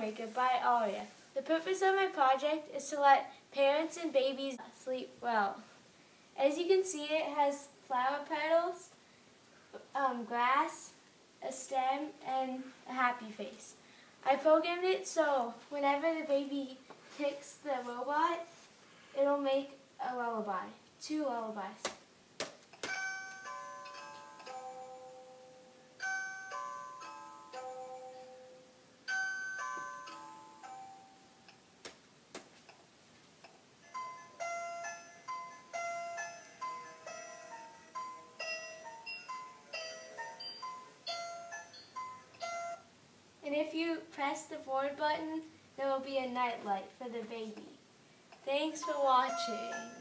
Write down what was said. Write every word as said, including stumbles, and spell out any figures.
Maker by Aria. The purpose of my project is to let parents and babies sleep well. As you can see, it has flower petals, um, grass, a stem, and a happy face. I programmed it so whenever the baby kicks the robot, it'll make a lullaby, two lullabies. And if you press the forward button, there will be a night light for the baby. Thanks for watching.